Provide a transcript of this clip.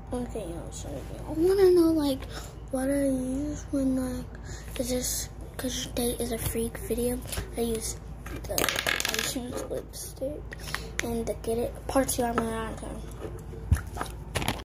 Okay, I wanna know like what I use when like is this because today is a freak video. I use the Patience lipstick and the Get It part 2 I'm gonna